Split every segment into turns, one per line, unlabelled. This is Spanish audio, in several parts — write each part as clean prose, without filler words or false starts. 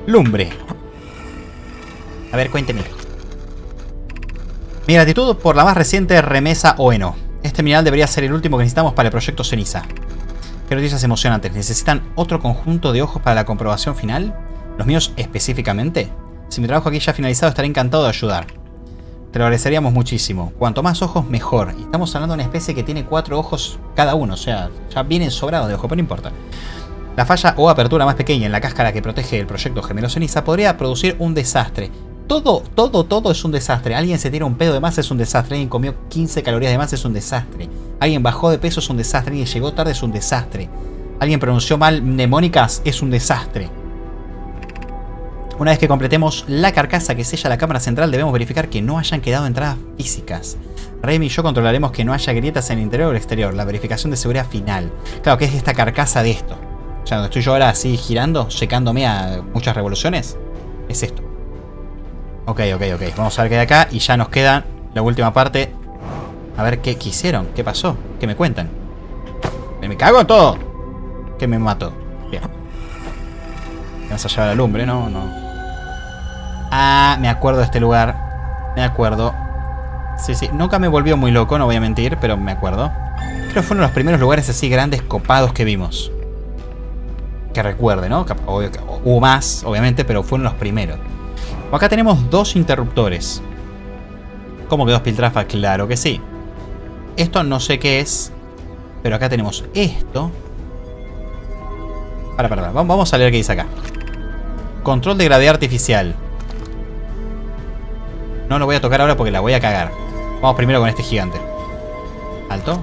Lumbre. A ver, cuénteme. Mi gratitud por la más reciente remesa Oeno. Este mineral debería ser el último que necesitamos para el proyecto Ceniza. Qué noticias emocionantes. ¿Necesitan otro conjunto de ojos para la comprobación final? ¿Los míos específicamente? Si mi trabajo aquí ya ha finalizado, estaré encantado de ayudar. Te lo agradeceríamos muchísimo. Cuanto más ojos, mejor. Y estamos hablando de una especie que tiene 4 ojos cada uno. O sea, ya vienen sobrados de ojos, pero no importa. La falla o apertura más pequeña en la cáscara que protege el proyecto Gemelo Ceniza podría producir un desastre. Todo es un desastre. Alguien se tira un pedo de más, es un desastre. Alguien comió 15 calorías de más, es un desastre. Alguien bajó de peso, es un desastre. Alguien llegó tarde, es un desastre. Alguien pronunció mal mnemónicas, es un desastre. Una vez que completemos la carcasa que sella la cámara central, debemos verificar que no hayan quedado entradas físicas. Remy y yo controlaremos que no haya grietas en el interior o el exterior. La verificación de seguridad final. Claro, que es esta carcasa de esto. O sea, donde estoy yo ahora así girando, secándome a muchas revoluciones. Es esto. Ok. Vamos a ver qué hay acá. Y ya nos queda la última parte. A ver qué hicieron. ¿Qué pasó? ¿Qué me cuentan? Me cago en todo. Que me mato. Bien. Vamos a llevar la lumbre, ¿no? No. Ah, me acuerdo de este lugar. Me acuerdo. Sí. Nunca me volvió muy loco, no voy a mentir, pero me acuerdo. Creo que fueron los primeros lugares así grandes copados que vimos. Que recuerde, ¿no? Hubo más, obviamente, pero fueron los primeros. Acá tenemos 2 interruptores. ¿Cómo que 2 piltrafas? Claro que sí. Esto no sé qué es. Pero acá tenemos esto. Para. Vamos a leer qué dice acá. Control de gravedad artificial. No lo voy a tocar ahora porque la voy a cagar. Vamos primero con este gigante. Alto.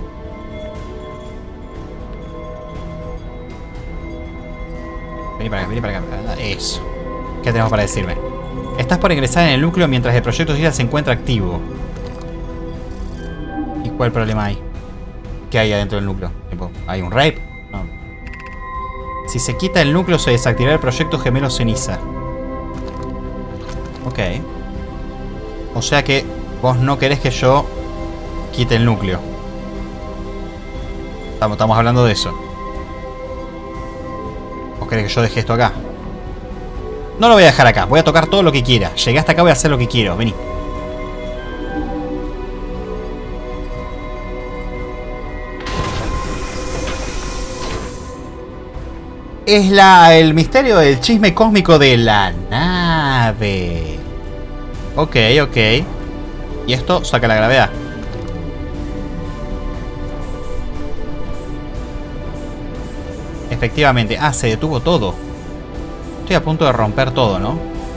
Vení para acá. Eso. ¿Qué tenemos para decirme? Estás por ingresar en el núcleo mientras el proyecto Ceniza se encuentra activo. ¿Y cuál problema hay? ¿Qué hay adentro del núcleo? ¿Hay un rape? No. Si se quita el núcleo, se desactivará el proyecto Gemelo Ceniza. Ok. O sea que vos no querés que yo quite el núcleo. Estamos hablando de eso. ¿Vos querés que yo deje esto acá? No lo voy a dejar acá. Voy a tocar todo lo que quiera. Llegué hasta acá, voy a hacer lo que quiero. Vení. Es el misterio del chisme cósmico de la nave. Ok. Y esto saca la gravedad. Efectivamente. Ah, se detuvo todo. Estoy a punto de romper todo, ¿no?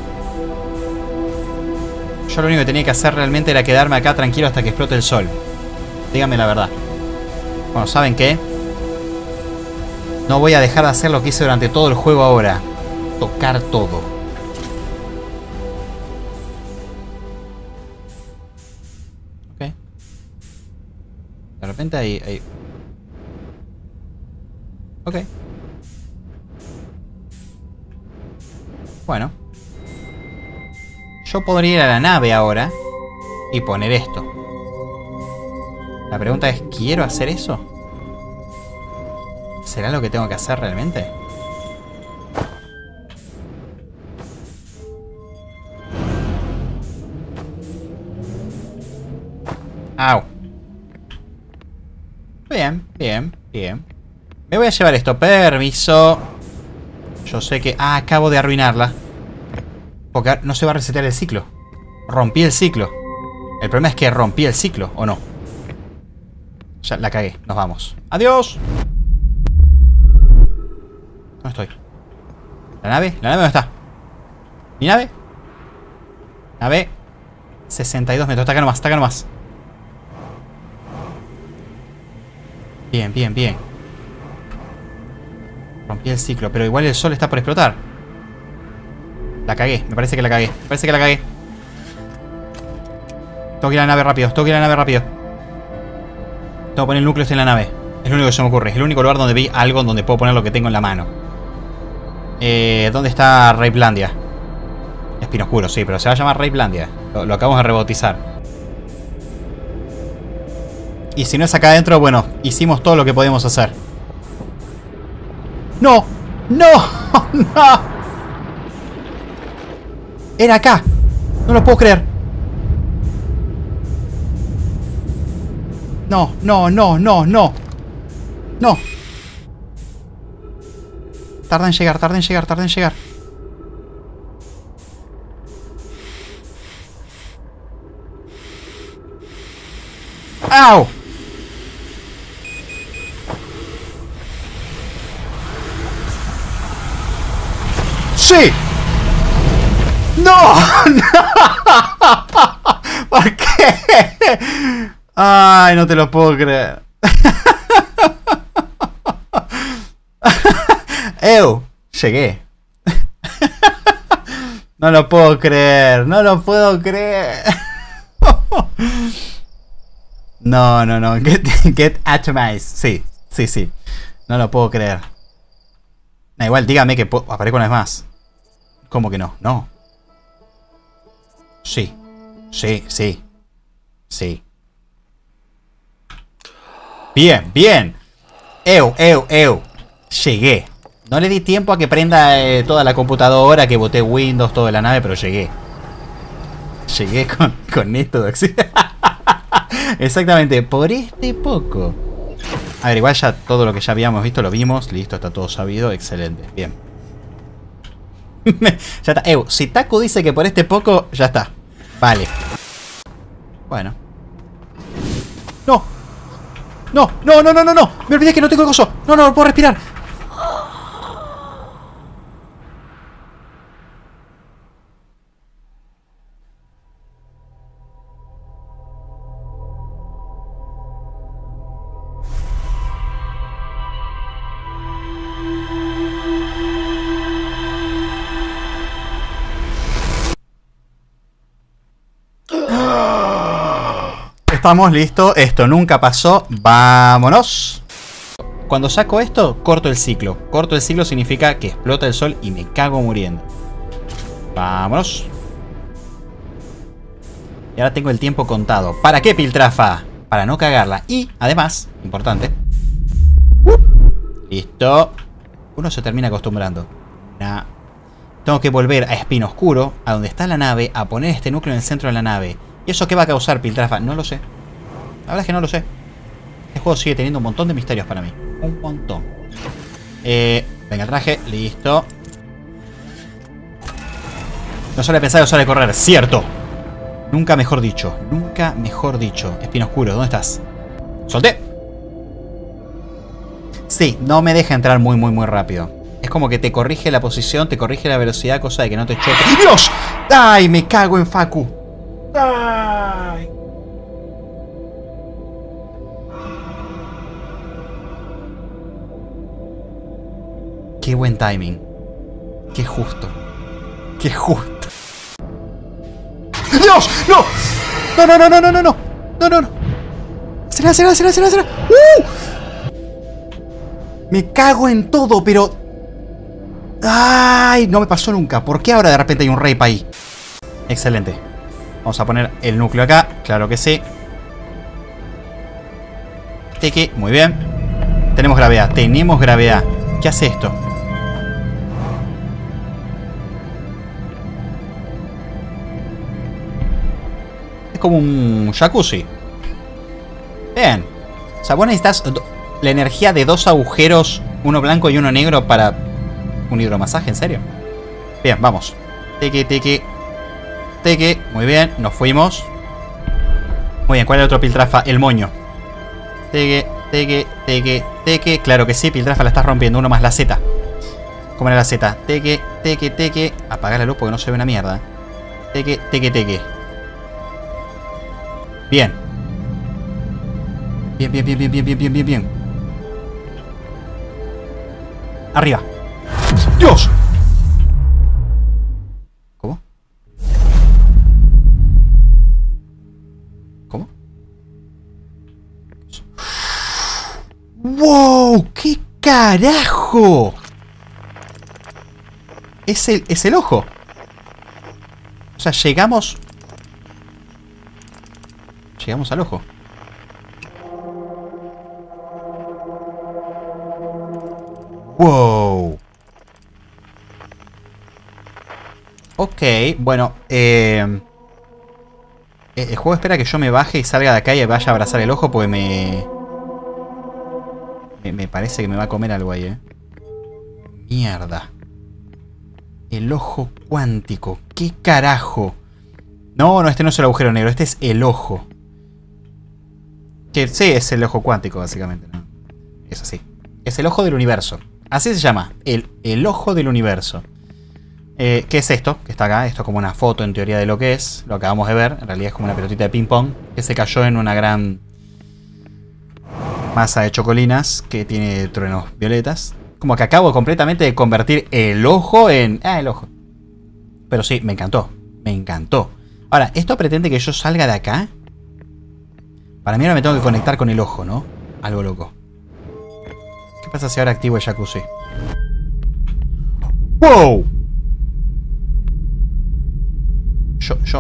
Yo lo único que tenía que hacer realmente era quedarme acá tranquilo hasta que explote el sol. Díganme la verdad. Bueno, ¿saben qué? No voy a dejar de hacer lo que hice durante todo el juego ahora. Tocar todo. Ok. De repente hay... Ok. Bueno. Yo podría ir a la nave ahora y poner esto. La pregunta es, ¿quiero hacer eso? ¿Será lo que tengo que hacer realmente? Au. Bien. Me voy a llevar esto. Permiso. Yo sé que... Ah, acabo de arruinarla. Porque no se va a resetear el ciclo. Rompí el ciclo. El problema es que rompí el ciclo, ¿o no? Ya la cagué. Nos vamos. ¡Adiós! ¿Dónde estoy? ¿La nave? ¿La nave dónde está? ¿Mi nave? Nave. 62 metros. Está acá nomás. Bien. Rompí el ciclo, pero igual el sol está por explotar. La cagué, me parece que la cagué. Tengo que ir a la nave rápido. Tengo que poner el núcleo este en la nave. Es lo único que se me ocurre. Es el único lugar donde vi algo donde puedo poner lo que tengo en la mano. ¿Dónde está Raplandia? Espino Oscuro, sí, pero se va a llamar Raplandia. Lo acabamos de rebautizar. Y si no es acá adentro, bueno, hicimos todo lo que podíamos hacer. ¡No! ¡Era acá! No lo puedo creer. No, no, no, no, no. No. Tarda en llegar, tarda en llegar, tarda en llegar. ¡Au! ¡Sí! ¡No! ¡No! ¿Por qué? Ay, no te lo puedo creer. ¡Ew! Llegué. No lo puedo creer. No lo puedo creer. No, no, no. Get atomized. Sí, sí, sí. No lo puedo creer. Da igual, dígame que aparezco una vez más. ¿Cómo que no? No. Sí. Sí, sí. Sí. Bien, bien. Eu. Llegué. No le di tiempo a que prenda toda la computadora, que boté Windows, toda la nave, pero llegué. Llegué con esto de acción. Exactamente, por este poco. A ver, igual ya todo lo que ya habíamos visto lo vimos. Listo, está todo sabido. Excelente, bien. Ya está. Si Taku dice que por este poco, ya está. Vale. Bueno. No. No, no, no, no, no, no. Me olvidé que no tengo el coso. No, no, no puedo respirar. Estamos listos. Esto nunca pasó. Vámonos. Cuando saco esto, corto el ciclo. Corto el ciclo significa que explota el sol y me cago muriendo. Vámonos. Y ahora tengo el tiempo contado. ¿Para qué, Piltrafa? Para no cagarla. Y, además, importante. Listo. Uno se termina acostumbrando. Tengo que volver a Espino Oscuro, a donde está la nave, a poner este núcleo en el centro de la nave. ¿Y eso qué va a causar, Piltrafa? No lo sé. La verdad es que no lo sé. Este juego sigue teniendo un montón de misterios para mí. Un montón. Venga, el traje. Listo. No sale pensar o sale correr. ¡Cierto! Nunca mejor dicho. Nunca mejor dicho. Espino Oscuro, ¿dónde estás? ¡Solté! Sí, no me deja entrar muy rápido. Es como que te corrige la posición, te corrige la velocidad, cosa de que no te choque. ¡Dios! ¡Ay, me cago en Facu! ¡Ay! Qué buen timing. Qué justo. Qué justo. ¡Dios! ¡No! ¡No, no, no, no, no, no! ¡No, no, no! ¡Será! Me cago en todo, pero... ¡Ay! No me pasó nunca. ¿Por qué ahora de repente hay un rape ahí? Excelente. Vamos a poner el núcleo acá. Claro que sí. Tiki. Muy bien. Tenemos gravedad. ¿Qué hace esto? Es como un jacuzzi. Bien. O sea, vos necesitas la energía de dos agujeros, uno blanco y uno negro, para un hidromasaje, ¿en serio? Bien, vamos. Tiki. Muy bien, nos fuimos. Muy bien, ¿cuál es el otro Piltrafa? El moño. Tiki. Claro que sí, Piltrafa la estás rompiendo. Uno más la Z. ¿Cómo era la Z? Tiki. Apagar la luz porque no se ve una mierda. Tiki. Bien. Bien. Arriba. ¡Dios! ¿Cómo? ¡Wow! ¡Qué carajo! Es el ojo. O sea, llegamos al ojo. ¡Wow! Ok, bueno. El juego espera que yo me baje y salga de acá y vaya a abrazar el ojo porque me parece que me va a comer algo ahí, Mierda. El ojo cuántico. ¿Qué carajo? No, no, este no es el agujero negro. Este es el ojo. Que sí, es el ojo cuántico, básicamente, ¿no? Es así. Es el ojo del universo. Así se llama. El ojo del universo. ¿Qué es esto? Que está acá. Esto es como una foto en teoría de lo que es. Lo acabamos de ver. En realidad es como una pelotita de ping pong que se cayó en una gran masa de chocolinas que tiene truenos violetas. Como que acabo completamente de convertir el ojo en... el ojo. Pero sí, me encantó. Me encantó. Ahora, ¿esto pretende que yo salga de acá? Para mí ahora me tengo que conectar con el ojo, ¿no? Algo loco. ¿Qué pasa si ahora activo el jacuzzi? ¡Wow! Yo...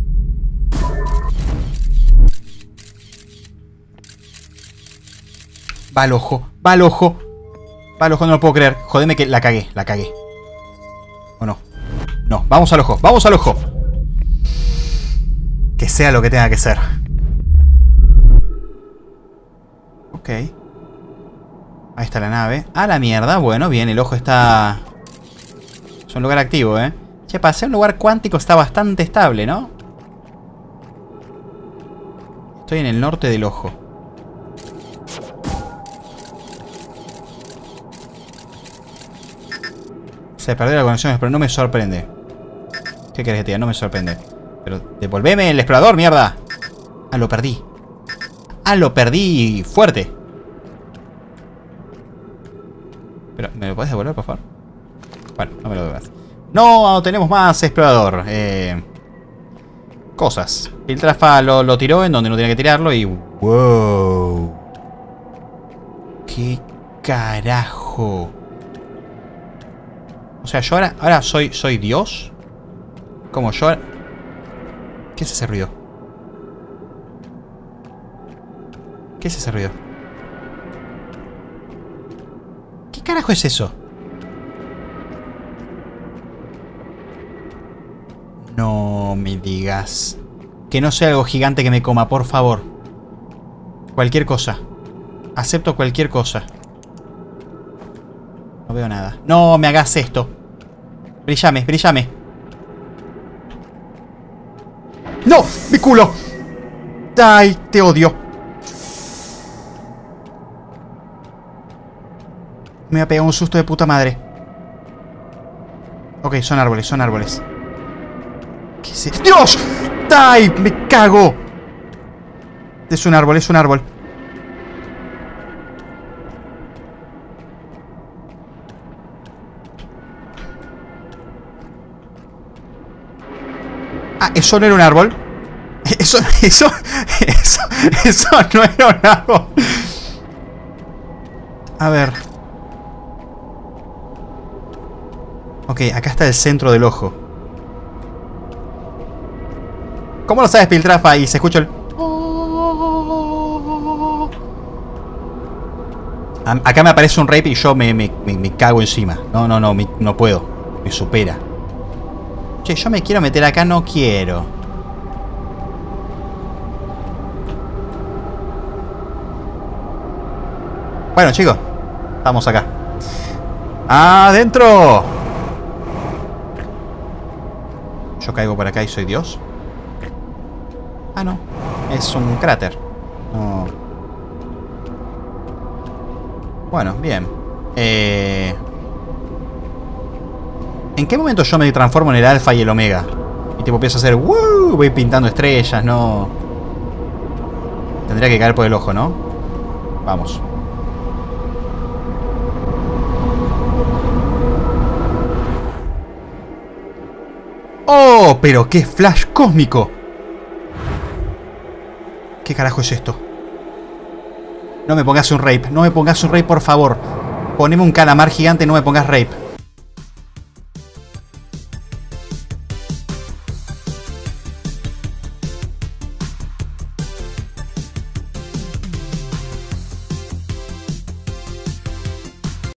Va al ojo, va al ojo. Va al ojo, no lo puedo creer. Jodeme que la cagué, la cagué. ¿O no? No, vamos al ojo, vamos al ojo. Que sea lo que tenga que ser. Ok. Ahí está la nave. A la mierda, bueno, bien, el ojo está... Es un lugar activo, Che, para ser un lugar cuántico está bastante estable, ¿no? Estoy en el norte del ojo. Se perdió la conexión, pero no me sorprende. ¿Qué querés que te diga? No me sorprende. Pero devolveme el explorador, mierda. Ah, lo perdí. Ah, lo perdí fuerte. Pero, ¿me lo podés devolver, por favor? Bueno, no me lo devuelvas. No, tenemos más explorador. Cosas. Piltrafa lo tiró en donde no tenía que tirarlo y... ¡Wow! ¿Qué carajo? O sea, yo ahora soy Dios. ¿Cómo yo? ¿Qué es ese ruido? ¿Qué es ese ruido? ¿Qué carajo es eso? No me digas. Que no sea algo gigante que me coma, por favor. Cualquier cosa. Acepto cualquier cosa. No veo nada. No me hagas esto. Brillame, brillame. ¡No! ¡Mi culo! ¡Ay, te odio! Me ha pegado un susto de puta madre. Ok, son árboles, son árboles. ¿Qué es esto? ¡Dios! ¡Ay! ¡Me cago! Es un árbol, es un árbol. Ah, eso no era un árbol. Eso no era un árbol. A ver. Ok, acá está el centro del ojo. ¿Cómo lo sabes, Piltrafa? Y se escucha el... Acá me aparece un rape y yo me cago encima. No, no puedo. Me supera. Che, yo me quiero meter acá, no quiero. Bueno, chicos. Estamos acá. ¡Adentro! Yo caigo por acá y soy Dios. Ah, no. Es un cráter. No. Bueno, bien. ¿En qué momento yo me transformo en el alfa y el omega? Y tipo empiezo a hacer... ¡Woo! Voy pintando estrellas, no... Tendría que caer por el ojo, ¿no? Vamos. ¡Oh! ¡Pero qué flash cósmico! ¿Qué carajo es esto? No me pongas un rape. No me pongas un rape, por favor. Poneme un calamar gigante y no me pongas rape.